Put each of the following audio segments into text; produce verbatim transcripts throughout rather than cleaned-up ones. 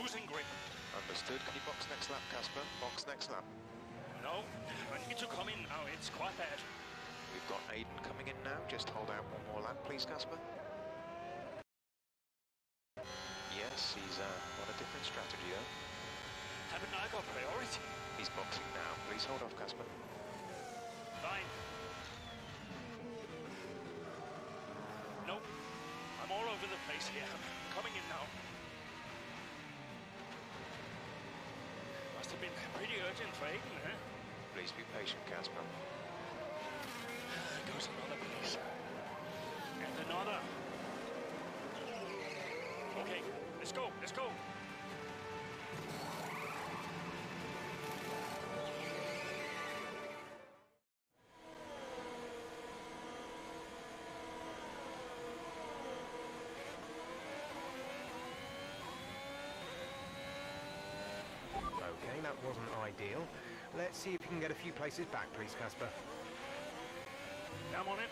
losing grip. Understood. Can you box next lap, Casper? Box next lap. No, I need to come in now. It's quite bad. We've got Aiden coming in now. Just hold out one more lap, please, Casper. Yes, he's uh, on a different strategy, though. Haven't I got priority? He's boxing now. Please hold off, Casper. Fine. No, I'm all over the place here. I'm coming in now. Must have been pretty urgent for Aiden, huh? Please be patient, Casper. There goes another place. And another. Okay, let's go, let's go. Okay, that wasn't ideal. Let's see if you can get a few places back, please, Casper. I'm on it.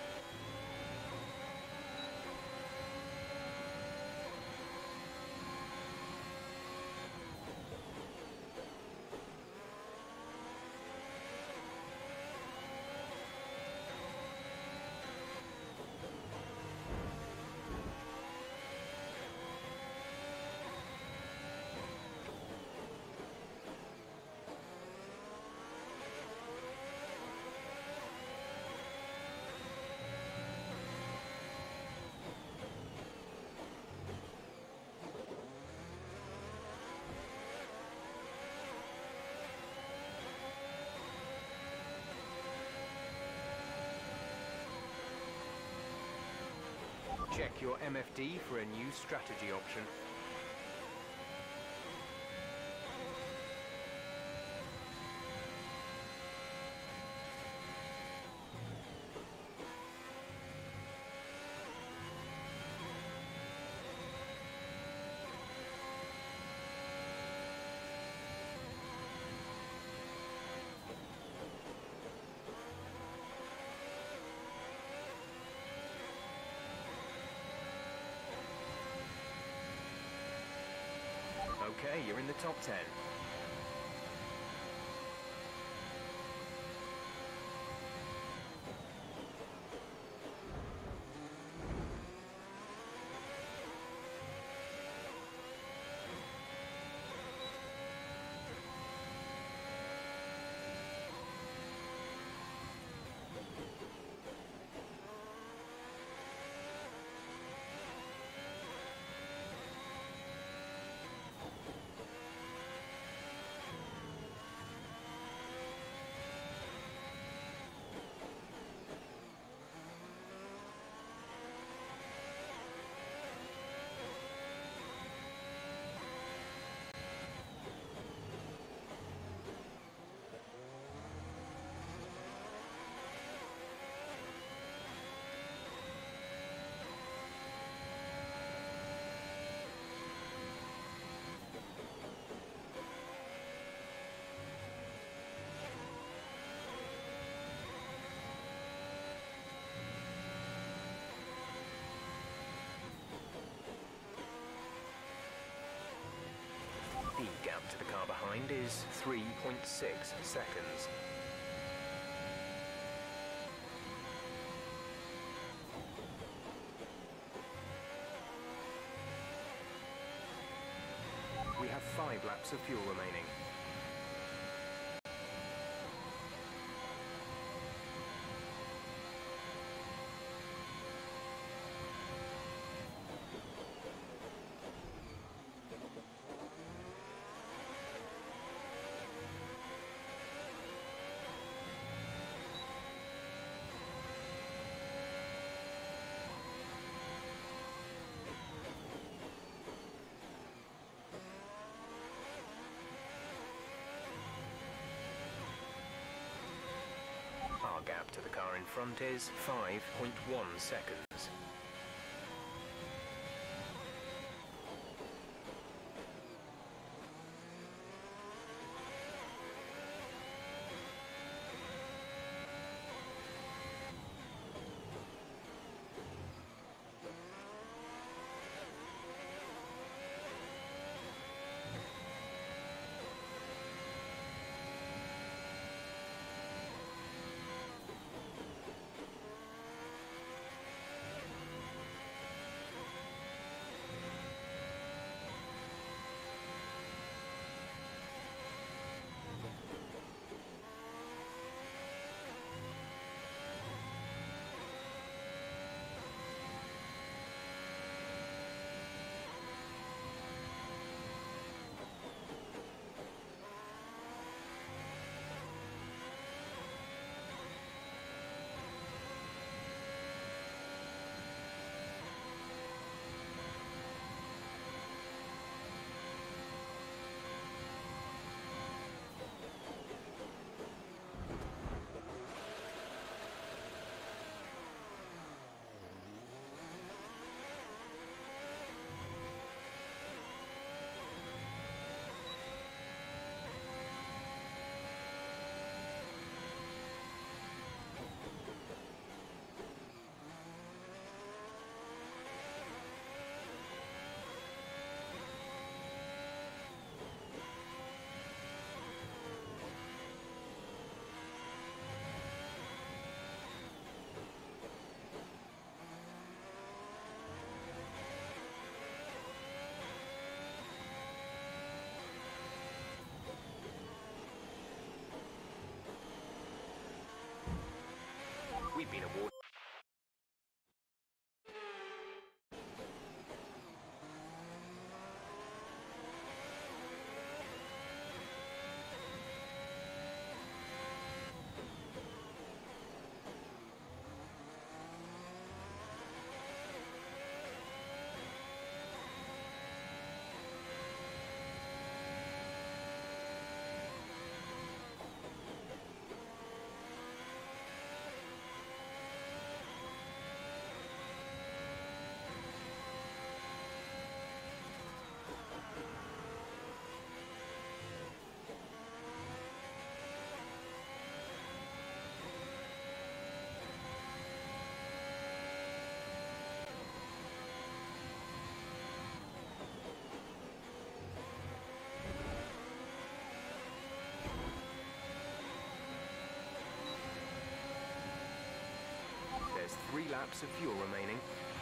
Check your M F D for a new strategy option. Okay, you're in the top ten. The gap to the car behind is three point six seconds. We have five laps of fuel remaining. Our gap to the car in front is five point one seconds. You've been awarded. There's three laps of fuel remaining.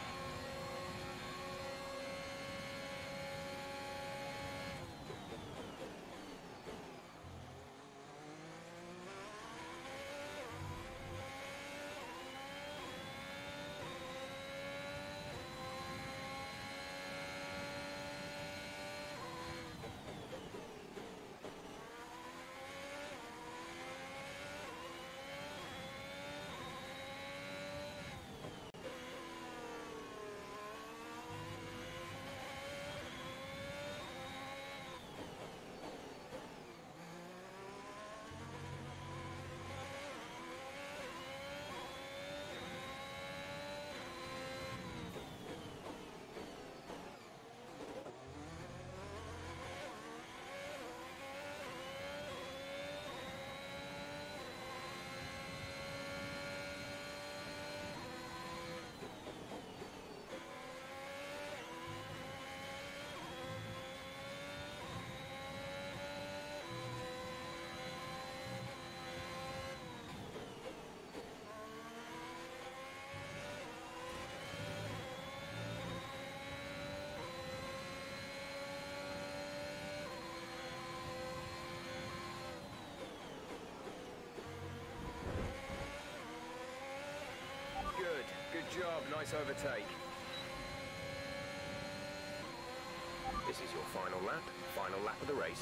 Good. Good job. Nice overtake. This is your final lap. Final lap of the race.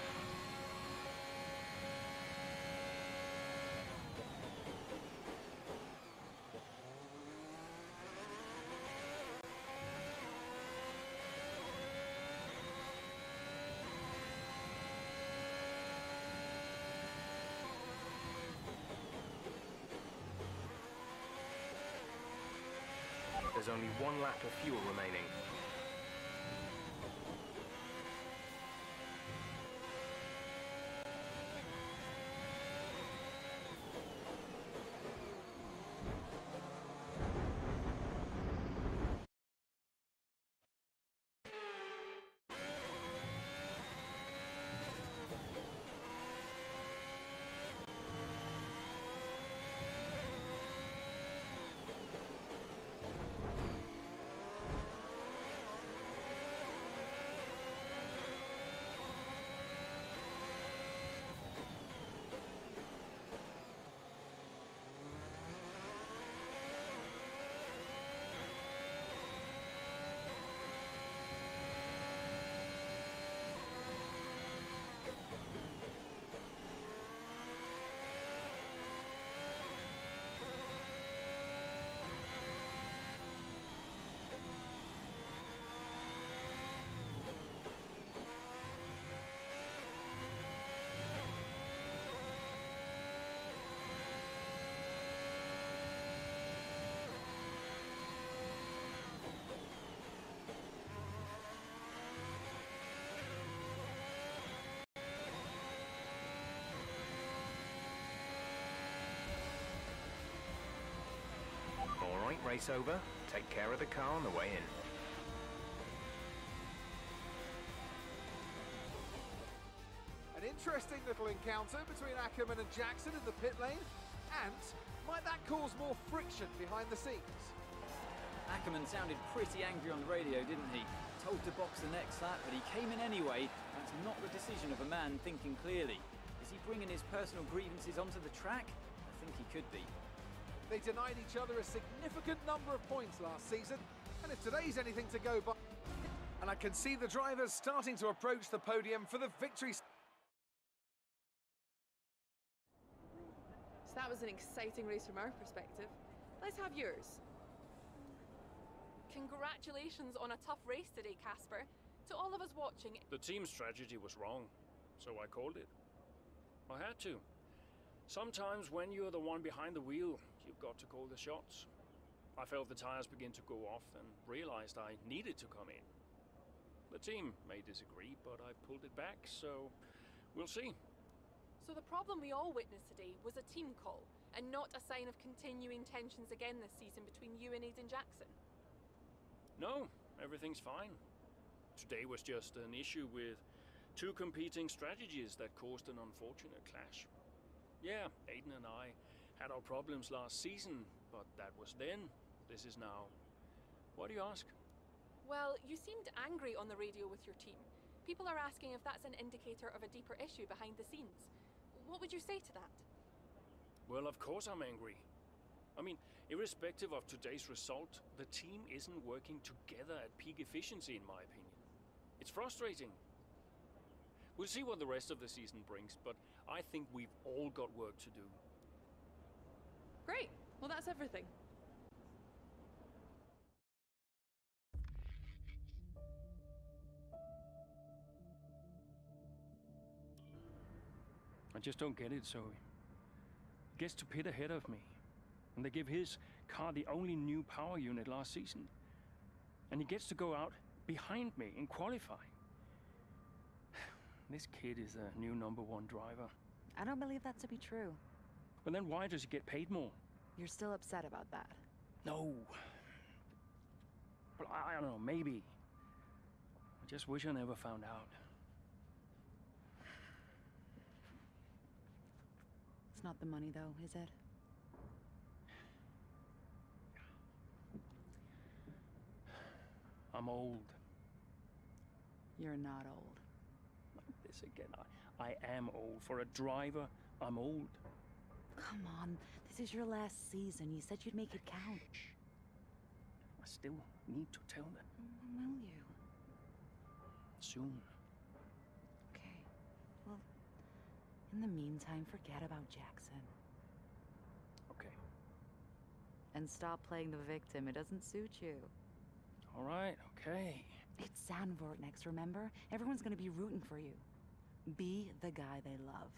There's only one lap of fuel remaining. All right, race over. Take care of the car on the way in. An interesting little encounter between Ackerman and Jackson in the pit lane. And might that cause more friction behind the scenes? Ackerman sounded pretty angry on the radio, didn't he? Told to box the next lap, but he came in anyway. That's not the decision of a man thinking clearly. Is he bringing his personal grievances onto the track? I think he could be. They denied each other a significant number of points last season, and if today's anything to go by... And I can see the drivers starting to approach the podium for the victory. So that was an exciting race from our perspective. Let's have yours. Congratulations on a tough race today, Casper. To all of us watching... The team strategy was wrong, so I called it. I had to. Sometimes when you're the one behind the wheel, you've got to call the shots. I felt the tires begin to go off and realized I needed to come in. The team may disagree, but I pulled it back, so we'll see. So the problem we all witnessed today was a team call, and not a sign of continuing tensions again this season between you and Aiden Jackson? No, everything's fine. Today was just an issue with two competing strategies that caused an unfortunate clash. Yeah, Aiden and I had our problems last season, but that was then. This is now. Why do you ask? Well, you seemed angry on the radio with your team. People are asking if that's an indicator of a deeper issue behind the scenes. What would you say to that? Well, of course I'm angry. I mean, irrespective of today's result, the team isn't working together at peak efficiency, in my opinion. It's frustrating. We'll see what the rest of the season brings, but I think we've all got work to do. Great. Well, that's everything. I just don't get it, Zoe. He gets to pit ahead of me, and they give his car the only new power unit last season. And he gets to go out behind me in qualifying. This kid is the new number one driver. I don't believe that to be true. But then why does he get paid more? You're still upset about that? No. But I, I don't know, maybe. I just wish I never found out. It's not the money, though, is it? I'm old. You're not old. Like this again. I, I am old. For a driver, I'm old. Come on, this is your last season. You said you'd make it count. I still need to tell them. When will you? Soon. Okay. Well, in the meantime, forget about Jackson. Okay. And stop playing the victim. It doesn't suit you. All right, okay. It's Zandvoort next, remember? Everyone's gonna be rooting for you. Be the guy they love.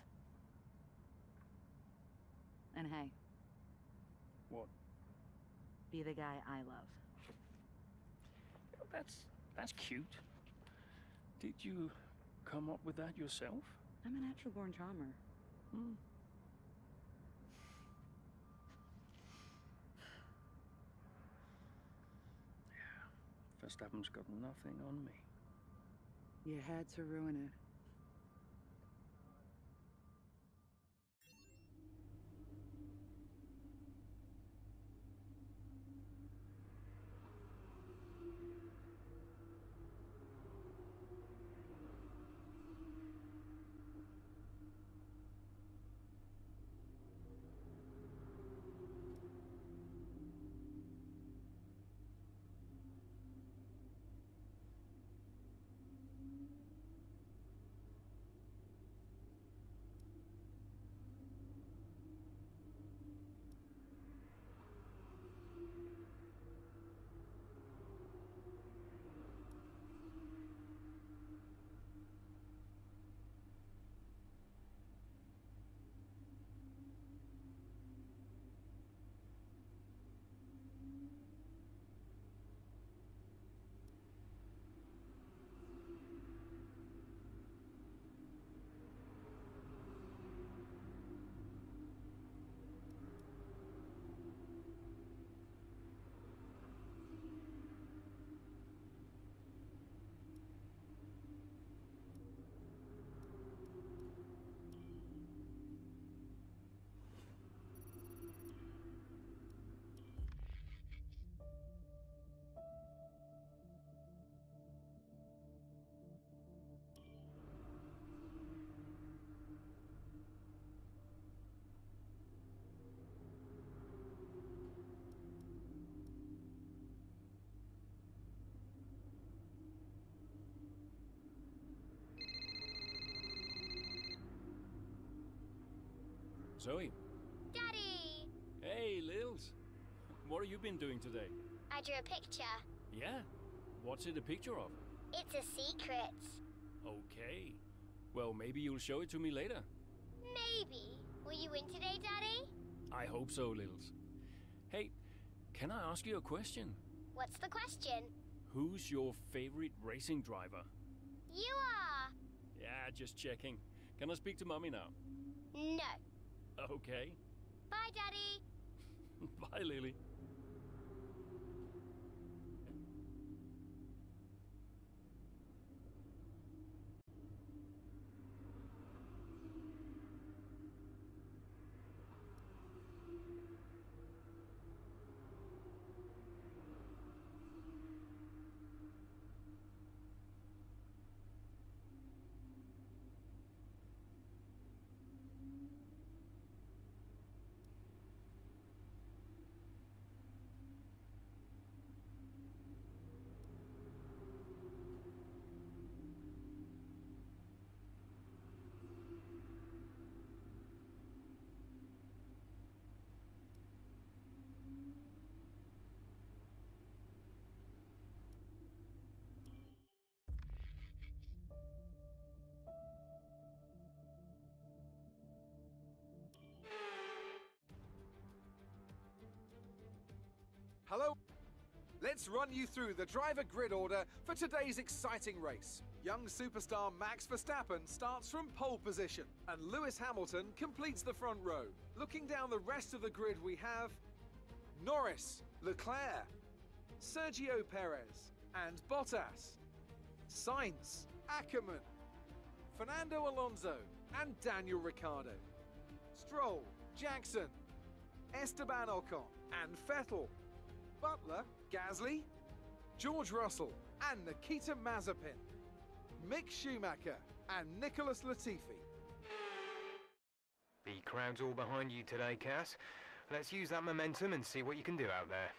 And hey. What? Be the guy I love. That's, that's cute. Did you come up with that yourself? I'm a natural-born charmer. Hmm. Yeah. Verstappen's got nothing on me. You had to ruin it. Zoe. Daddy! Hey, Lils. What have you been doing today? I drew a picture. Yeah? What's it a picture of? It's a secret. Okay. Well, maybe you'll show it to me later. Maybe. Will you win today, Daddy? I hope so, Lils. Hey, can I ask you a question? What's the question? Who's your favorite racing driver? You are! Yeah, just checking. Can I speak to Mummy now? No. Okay. Bye, Daddy! Bye, Lily. Hello. Let's run you through the driver grid order for today's exciting race. Young superstar Max Verstappen starts from pole position, and Lewis Hamilton completes the front row. Looking down the rest of the grid, we have Norris, Leclerc, Sergio Perez, and Bottas, Sainz, Ackerman, Fernando Alonso, and Daniel Ricciardo, Stroll, Jackson, Esteban Ocon, and Vettel, Butler, Gasly, George Russell, and Nikita Mazepin, Mick Schumacher, and Nicholas Latifi. The crowd's all behind you today, Cass. Let's use that momentum and see what you can do out there.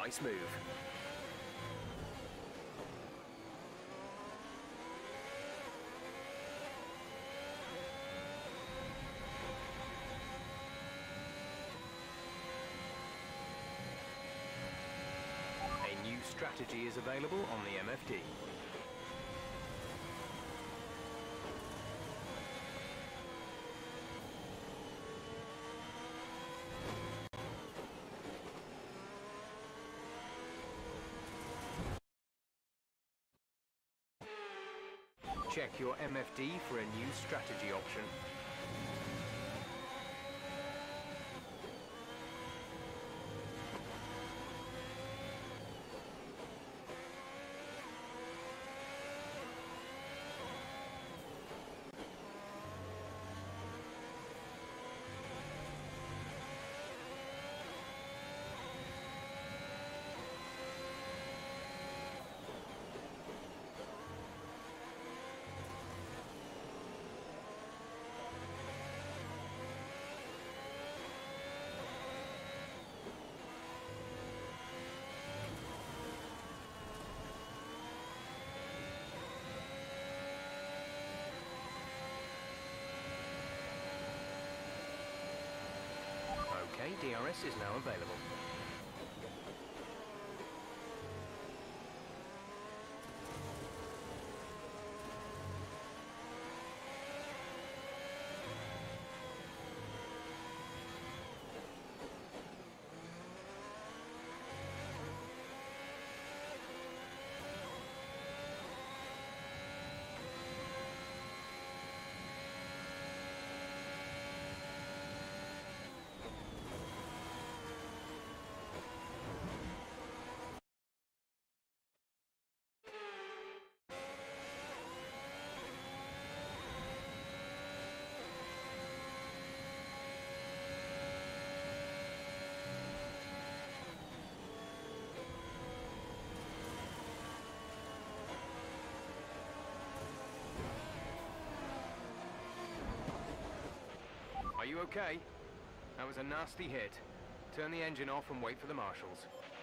Nice move. A new strategy is available on the M F D. Check your M F D for a new strategy option. Okay, D R S is now available. Are you okay? That was a nasty hit. Turn the engine off and wait for the marshals.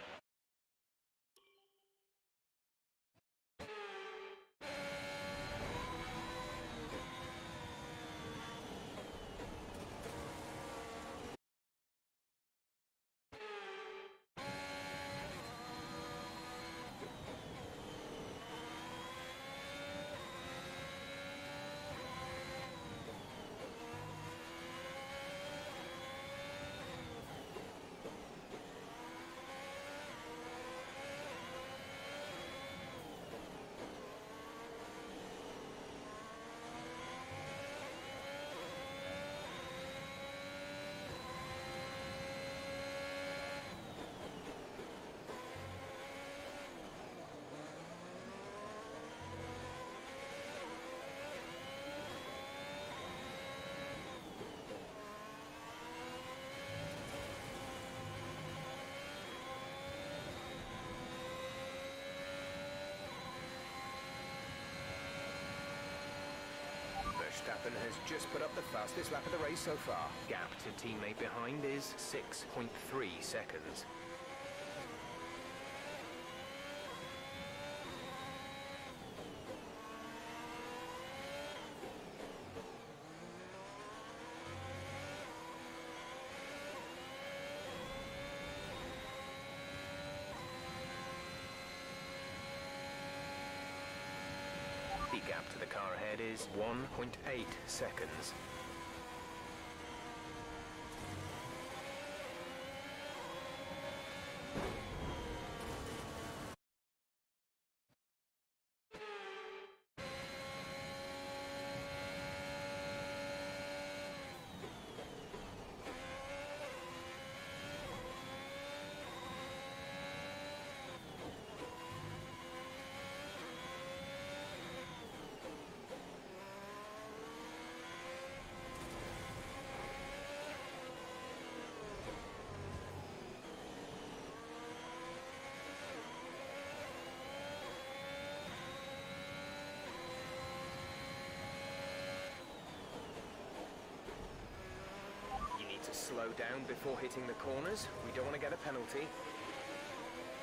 Verstappen has just put up the fastest lap of the race so far. Gap to teammate behind is six point three seconds. The gap to the car ahead is one point eight seconds. To slow down before hitting the corners. We don't want to get a penalty.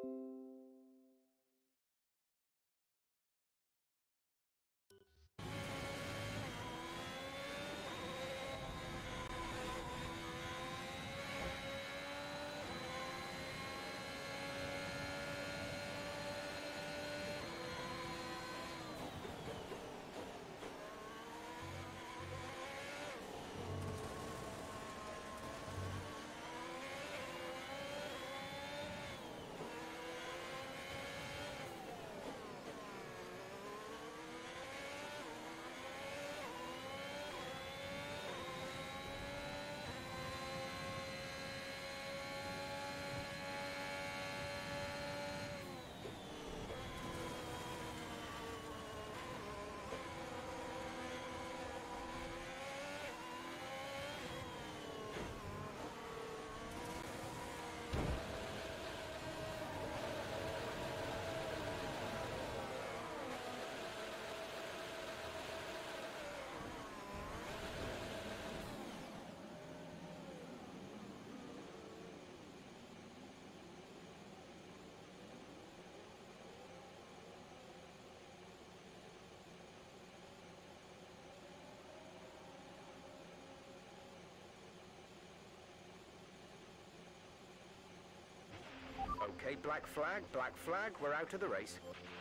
Okay, black flag, black flag, we're out of the race.